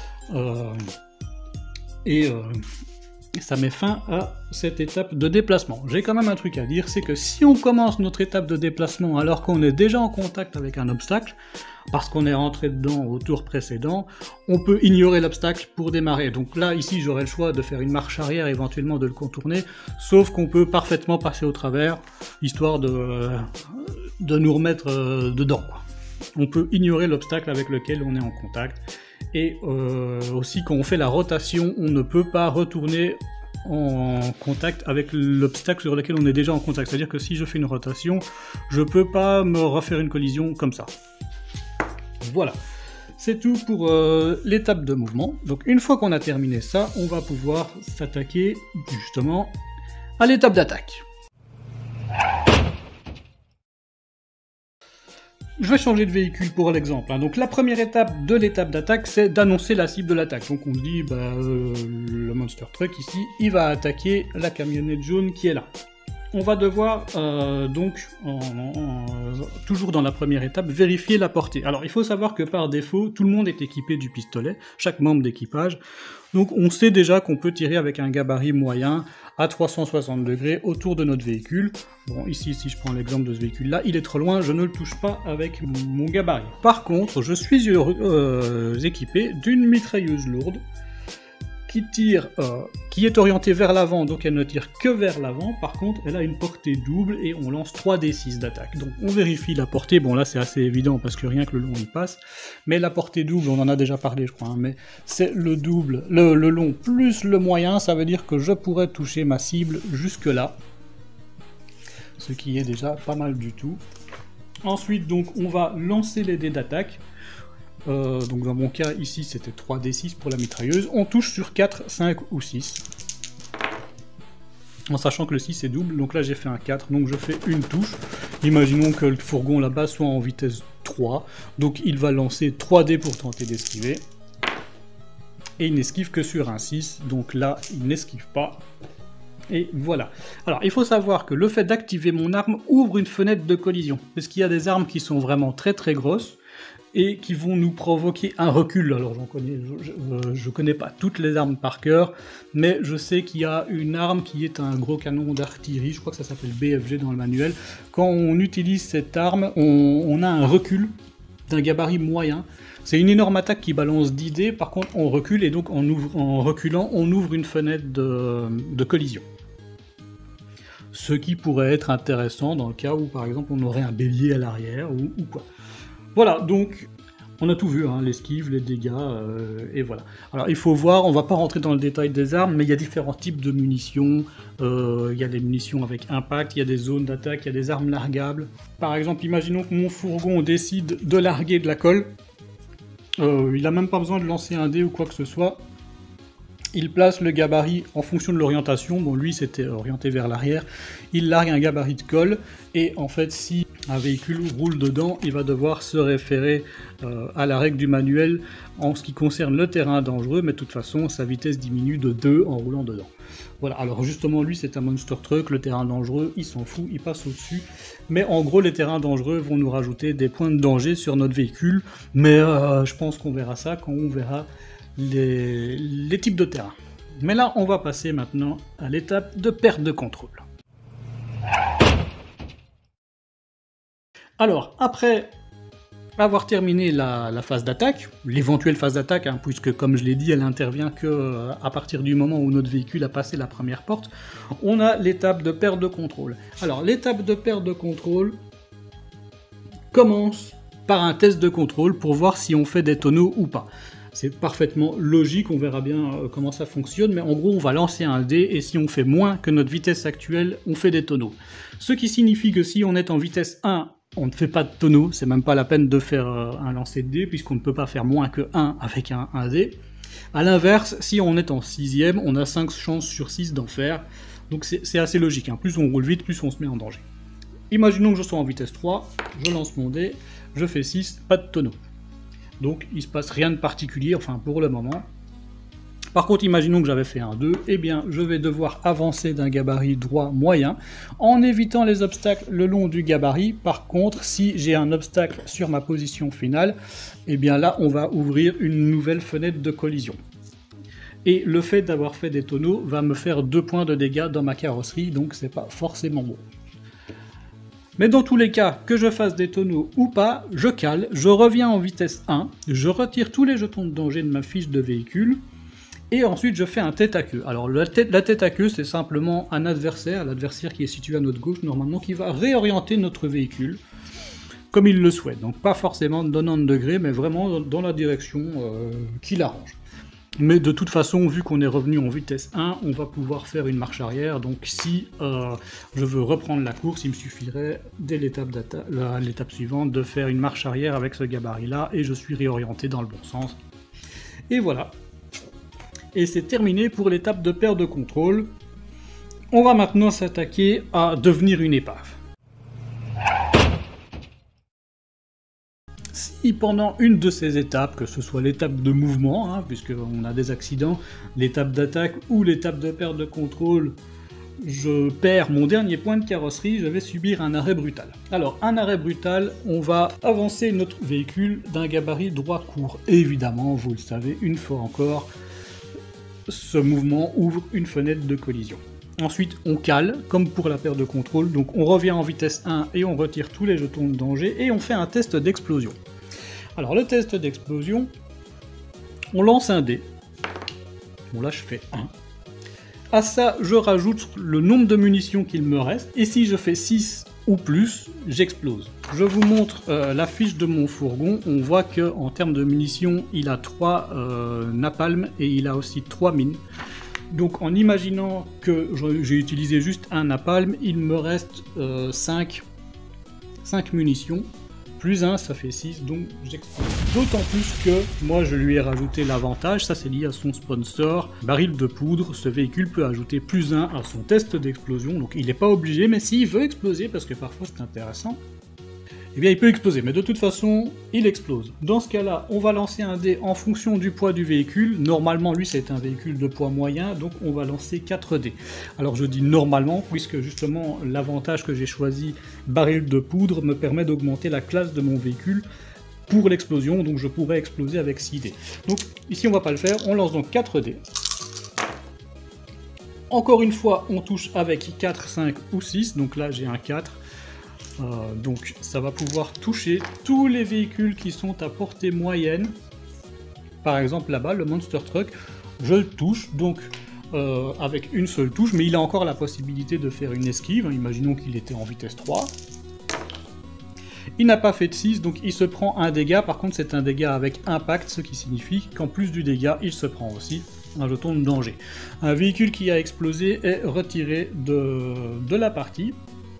et ça met fin à cette étape de déplacement. J'ai quand même un truc à dire, c'est que si on commence notre étape de déplacement alors qu'on est déjà en contact avec un obstacle, parce qu'on est rentré dedans au tour précédent, on peut ignorer l'obstacle pour démarrer. Donc là, ici, j'aurais le choix de faire une marche arrière, éventuellement de le contourner, sauf qu'on peut parfaitement passer au travers, histoire de nous remettre dedans, quoi. On peut ignorer l'obstacle avec lequel on est en contact. Et aussi, quand on fait la rotation, on ne peut pas retourner en contact avec l'obstacle sur lequel on est déjà en contact. C'est-à-dire que si je fais une rotation, je peux pas me refaire une collision comme ça. Voilà. C'est tout pour l'étape de mouvement. Donc une fois qu'on a terminé ça, on va pouvoir s'attaquer justement à l'étape d'attaque. Je vais changer de véhicule pour l'exemple, hein. Donc la première étape de l'étape d'attaque, c'est d'annoncer la cible de l'attaque. Donc on dit, le Monster Truck ici, il va attaquer la camionnette jaune qui est là. On va devoir, toujours dans la première étape, vérifier la portée. Alors il faut savoir que par défaut, tout le monde est équipé du pistolet, chaque membre d'équipage. Donc on sait déjà qu'on peut tirer avec un gabarit moyen à 360 degrés autour de notre véhicule. Bon, ici, si je prends l'exemple de ce véhicule-là, il est trop loin, je ne le touche pas avec mon gabarit. Par contre, je suis équipé d'une mitrailleuse lourde qui tire, qui est orientée vers l'avant, donc elle ne tire que vers l'avant. Par contre, elle a une portée double et on lance 3d6 d'attaque. Donc on vérifie la portée, bon là c'est assez évident parce que rien que le long y passe, mais la portée double, on en a déjà parlé je crois, hein, mais c'est le double, le long plus le moyen, ça veut dire que je pourrais toucher ma cible jusque là, ce qui est déjà pas mal du tout. Ensuite donc on va lancer les dés d'attaque. Donc dans mon cas ici c'était 3d6 pour la mitrailleuse, on touche sur 4, 5 ou 6, en sachant que le 6 est double, donc là j'ai fait un 4, donc je fais une touche. Imaginons que le fourgon là-bas soit en vitesse 3, donc il va lancer 3 dés pour tenter d'esquiver, et il n'esquive que sur un 6, donc là il n'esquive pas, et voilà. Alors il faut savoir que le fait d'activer mon arme ouvre une fenêtre de collision, parce qu'il y a des armes qui sont vraiment très très grosses, et qui vont nous provoquer un recul. Alors je connais pas toutes les armes par cœur, mais je sais qu'il y a une arme qui est un gros canon d'artillerie, je crois que ça s'appelle BFG dans le manuel. Quand on utilise cette arme, on a un recul d'un gabarit moyen. C'est une énorme attaque qui balance 10 dés, par contre on recule, et donc en reculant, on ouvre une fenêtre de collision. Ce qui pourrait être intéressant dans le cas où par exemple on aurait un bélier à l'arrière ou quoi. Voilà, donc on a tout vu, hein, l'esquive, les dégâts, et voilà. Alors il faut voir, on va pas rentrer dans le détail des armes, mais il y a différents types de munitions. Il y a des munitions avec impact, il y a des zones d'attaque, il y a des armes largables. Par exemple, imaginons que mon fourgon décide de larguer de la colle. Il n'a même pas besoin de lancer un dé ou quoi que ce soit. Il place le gabarit en fonction de l'orientation. Bon, lui, c'était orienté vers l'arrière. Il largue un gabarit de colle. Et en fait, si un véhicule roule dedans, il va devoir se référer à la règle du manuel en ce qui concerne le terrain dangereux. Mais de toute façon, sa vitesse diminue de 2 en roulant dedans. Voilà, alors justement, lui, c'est un Monster Truck. Le terrain dangereux, il s'en fout, il passe au-dessus. Mais en gros, les terrains dangereux vont nous rajouter des points de danger sur notre véhicule. Mais je pense qu'on verra ça quand on verra les types de terrain. Mais là, on va passer maintenant à l'étape de perte de contrôle. Alors, après avoir terminé la phase d'attaque, l'éventuelle phase d'attaque, hein, puisque comme je l'ai dit, elle intervient que à partir du moment où notre véhicule a passé la première porte, on a l'étape de perte de contrôle. Alors l'étape de perte de contrôle commence par un test de contrôle pour voir si on fait des tonneaux ou pas. C'est parfaitement logique, on verra bien comment ça fonctionne, mais en gros on va lancer un dé et si on fait moins que notre vitesse actuelle, on fait des tonneaux. Ce qui signifie que si on est en vitesse 1, on ne fait pas de tonneau, c'est même pas la peine de faire un lancer de dés, puisqu'on ne peut pas faire moins que 1 avec un dé. A l'inverse, si on est en 6ème, on a 5 chances sur 6 d'en faire, donc c'est assez logique, hein. Plus on roule vite, plus on se met en danger. Imaginons que je sois en vitesse 3, je lance mon dé, je fais 6, pas de tonneau. Donc il se passe rien de particulier, enfin pour le moment. Par contre, imaginons que j'avais fait un 2, eh bien je vais devoir avancer d'un gabarit droit moyen en évitant les obstacles le long du gabarit. Par contre, si j'ai un obstacle sur ma position finale, eh bien là on va ouvrir une nouvelle fenêtre de collision. Et le fait d'avoir fait des tonneaux va me faire 2 points de dégâts dans ma carrosserie, donc c'est pas forcément bon. Mais dans tous les cas, que je fasse des tonneaux ou pas, je cale, je reviens en vitesse 1, je retire tous les jetons de danger de ma fiche de véhicule, et ensuite je fais un tête à queue. Alors la tête à queue, c'est simplement un adversaire, l'adversaire qui est situé à notre gauche normalement, qui va réorienter notre véhicule comme il le souhaite. Donc pas forcément de 90 degrés, mais vraiment dans la direction qu'il arrange. Mais de toute façon, vu qu'on est revenu en vitesse 1, on va pouvoir faire une marche arrière. Donc si je veux reprendre la course, il me suffirait, dès l'étape suivante, de faire une marche arrière avec ce gabarit-là, et je suis réorienté dans le bon sens. Et voilà. Et c'est terminé pour l'étape de perte de contrôle. On va maintenant s'attaquer à devenir une épave. Si pendant une de ces étapes, que ce soit l'étape de mouvement, hein, puisqu'on a des accidents, l'étape d'attaque ou l'étape de perte de contrôle, je perds mon dernier point de carrosserie, je vais subir un arrêt brutal. Alors, un arrêt brutal, on va avancer notre véhicule d'un gabarit droit court. Et évidemment, vous le savez, une fois encore, ce mouvement ouvre une fenêtre de collision. Ensuite, on cale, comme pour la perte de contrôle, donc on revient en vitesse 1 et on retire tous les jetons de danger, et on fait un test d'explosion. Alors le test d'explosion, on lance un dé. Bon là je fais 1. À ça, je rajoute le nombre de munitions qu'il me reste, et si je fais 6 ou plus, j'explose. Je vous montre la fiche de mon fourgon, on voit qu'en termes de munitions, il a 3 napalm, et il a aussi 3 mines. Donc en imaginant que j'ai utilisé juste un napalm, il me reste 5 munitions, plus 1 ça fait 6, donc j'explose. D'autant plus que moi je lui ai rajouté l'avantage, ça c'est lié à son sponsor, baril de poudre, ce véhicule peut ajouter plus 1 à son test d'explosion, donc il n'est pas obligé, mais s'il veut exploser, parce que parfois c'est intéressant, eh bien il peut exploser, mais de toute façon, il explose. Dans ce cas-là, on va lancer un dé en fonction du poids du véhicule. Normalement, lui, c'est un véhicule de poids moyen, donc on va lancer 4 dés. Alors je dis normalement, puisque justement, l'avantage que j'ai choisi, baril de poudre, me permet d'augmenter la classe de mon véhicule pour l'explosion, donc je pourrais exploser avec 6 dés. Donc ici, on va pas le faire, on lance donc 4 dés. Encore une fois, on touche avec 4, 5 ou 6, donc là j'ai un 4. Donc ça va pouvoir toucher tous les véhicules qui sont à portée moyenne. Par exemple là-bas, le Monster Truck, je le touche donc avec une seule touche, mais il a encore la possibilité de faire une esquive. Imaginons qu'il était en vitesse 3. Il n'a pas fait de 6, donc il se prend un dégât. Par contre c'est un dégât avec impact, ce qui signifie qu'en plus du dégât, il se prend aussi un jeton de danger. Un véhicule qui a explosé est retiré de la partie.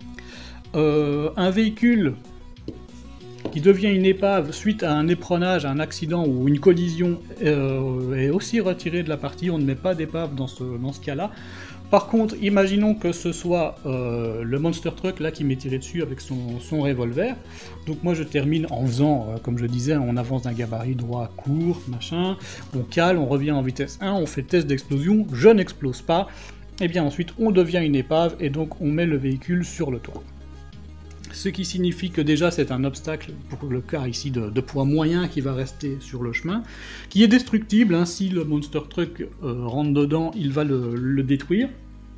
Un véhicule qui devient une épave suite à un éperonnage, un accident ou une collision est aussi retiré de la partie, on ne met pas d'épave dans ce cas-là. Par contre, imaginons que ce soit le Monster Truck là qui m'est tiré dessus avec son revolver. Donc moi je termine en faisant, comme je disais, on avance d'un gabarit droit court, machin, on cale, on revient en vitesse 1, on fait test d'explosion, je n'explose pas, et bien ensuite on devient une épave et donc on met le véhicule sur le toit. Ce qui signifie que déjà c'est un obstacle, pour le cas ici de poids moyen qui va rester sur le chemin, qui est destructible, hein, si le Monster Truck rentre dedans, il va le détruire.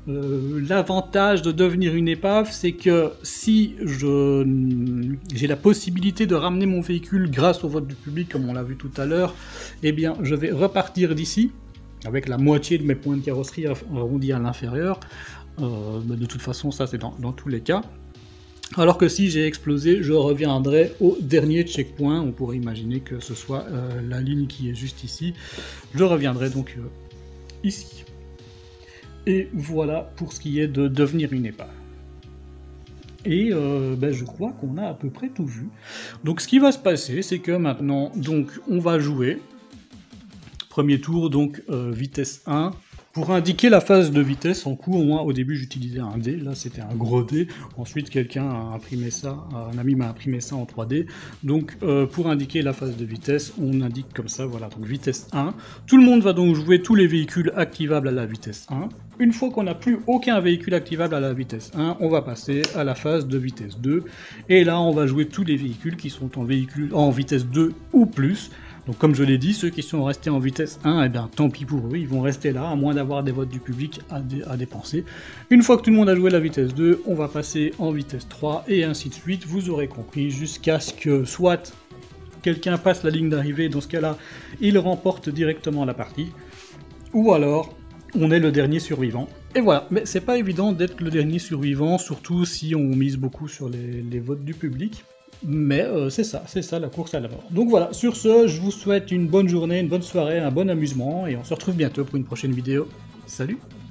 L'avantage de devenir une épave, c'est que si j'ai la possibilité de ramener mon véhicule grâce au vote du public, comme on l'a vu tout à l'heure, eh bien je vais repartir d'ici, avec la moitié de mes points de carrosserie arrondis à l'inférieur. Mais de toute façon, ça c'est dans tous les cas. Alors que si j'ai explosé, je reviendrai au dernier checkpoint. On pourrait imaginer que ce soit la ligne qui est juste ici. Je reviendrai donc ici. Et voilà pour ce qui est de devenir une épave. Et je crois qu'on a à peu près tout vu. Donc ce qui va se passer, c'est que maintenant, donc, on va jouer. Premier tour, donc vitesse 1. Pour indiquer la phase de vitesse en cours, moi au début j'utilisais un dé, là c'était un gros dé, ensuite quelqu'un a imprimé ça, un ami m'a imprimé ça en 3D, donc pour indiquer la phase de vitesse, on indique comme ça, voilà, donc vitesse 1. Tout le monde va donc jouer tous les véhicules activables à la vitesse 1. Une fois qu'on n'a plus aucun véhicule activable à la vitesse 1, on va passer à la phase de vitesse 2, et là on va jouer tous les véhicules qui sont en vitesse 2 ou plus. Donc comme je l'ai dit, ceux qui sont restés en vitesse 1, eh bien tant pis pour eux, ils vont rester là, à moins d'avoir des votes du public à dépenser. Une fois que tout le monde a joué la vitesse 2, on va passer en vitesse 3, et ainsi de suite, vous aurez compris, jusqu'à ce que soit quelqu'un passe la ligne d'arrivée, dans ce cas-là, il remporte directement la partie, ou alors on est le dernier survivant. Et voilà, mais c'est pas évident d'être le dernier survivant, surtout si on mise beaucoup sur les votes du public. Mais c'est ça la course à la mort. Donc voilà, sur ce, je vous souhaite une bonne journée, une bonne soirée, un bon amusement, et on se retrouve bientôt pour une prochaine vidéo. Salut!